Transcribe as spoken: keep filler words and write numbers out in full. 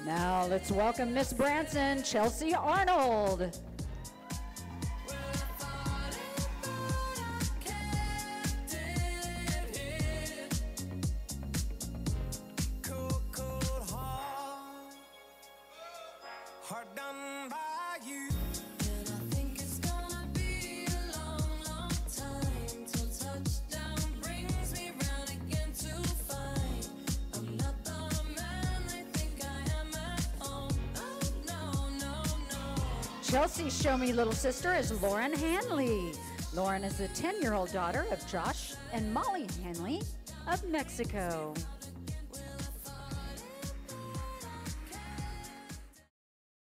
Now let's welcome Miss Branson, Chelsea Arnold. Heart done by you. And I think it's gonna be a long, long time till touchdown brings me round again to find I'm not the man they think I am at home. Oh, no, no, no. Chelsea's show me little sister is Lauren Hanley. Lauren is the ten-year-old daughter of Josh and Molly Hanley of Mexico.